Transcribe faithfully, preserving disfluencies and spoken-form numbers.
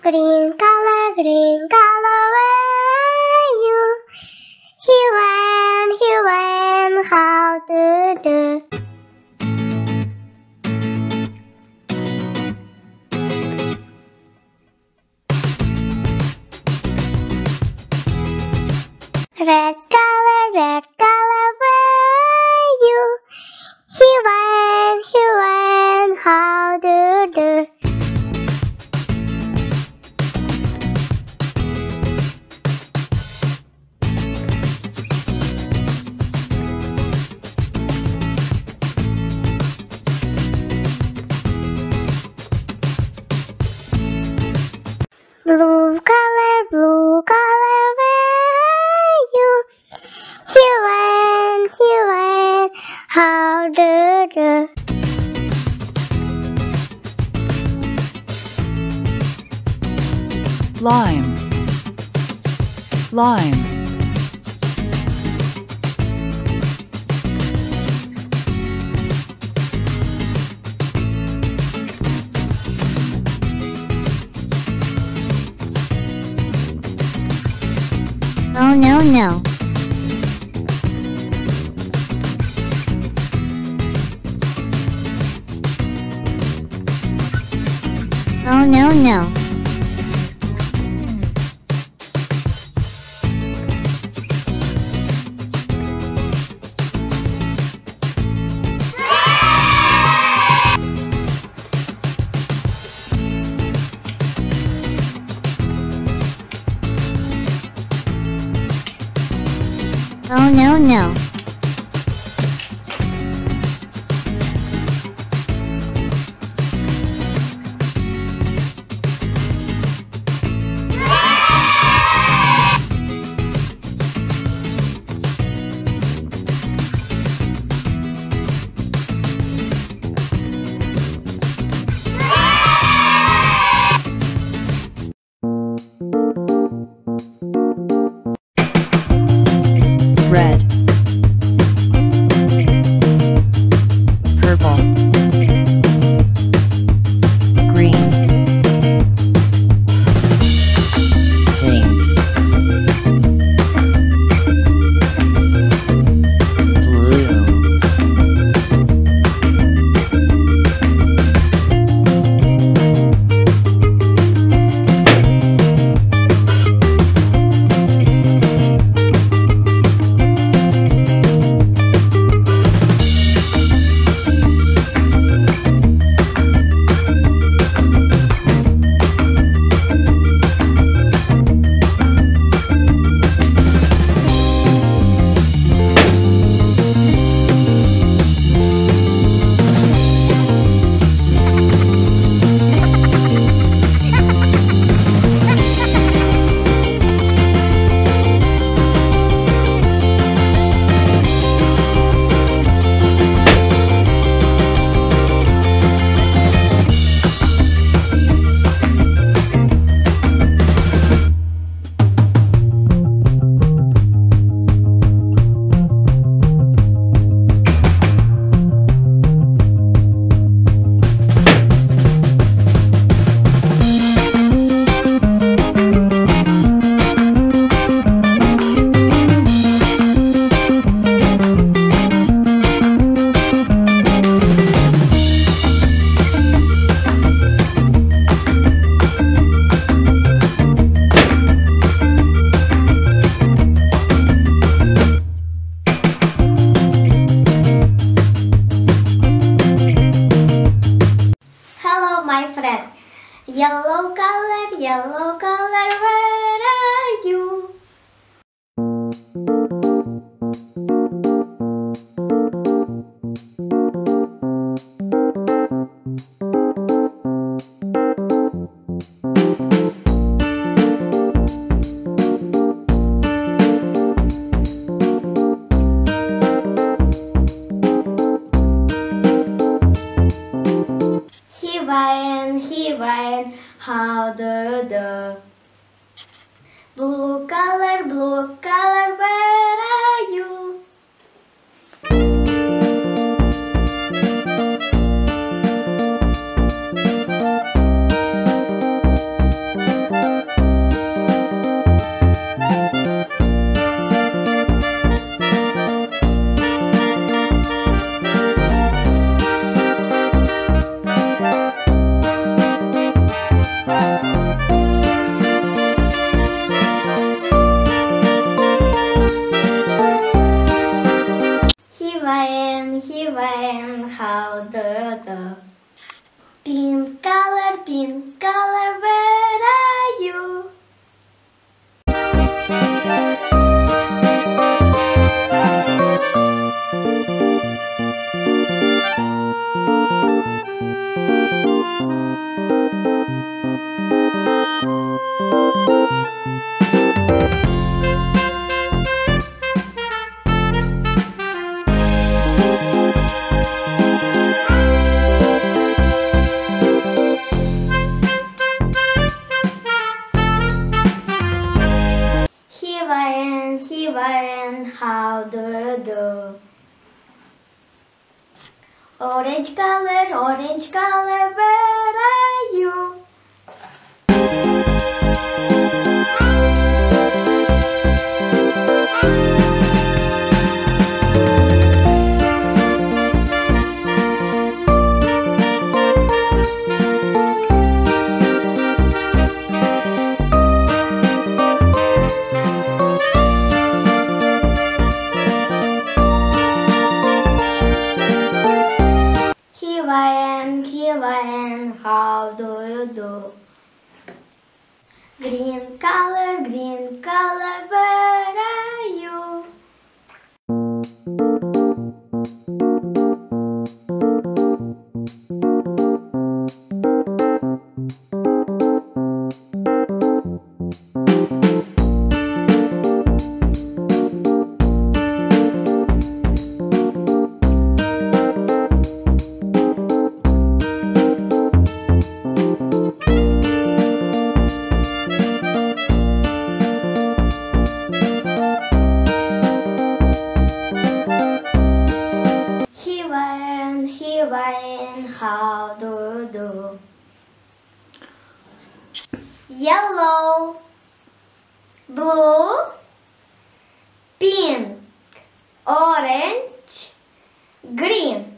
Green color, green color, where you? He went, he went, how to do? Red color, red color, where you? He went, he went, how to do? Blue color, blue color, where you? He went, he went, how do do? Lime, lime. Oh no no. Oh no no. Oh no no. Red, purple, green, pink, blue, my friend. Yellow color, yellow color, where are you? He went, he went, how do do? Blue color, blue color, where are you? Pink color, pink color, where are you? Hawaiian, Hawaiian, how do you do? Orange color, orange color, where are you? Hawaiian, Hawaiian, how do you do? Green color, green color, where are you? Hawaiian, Hawaiian, how do you do? Yellow, blue, pink, orange, green.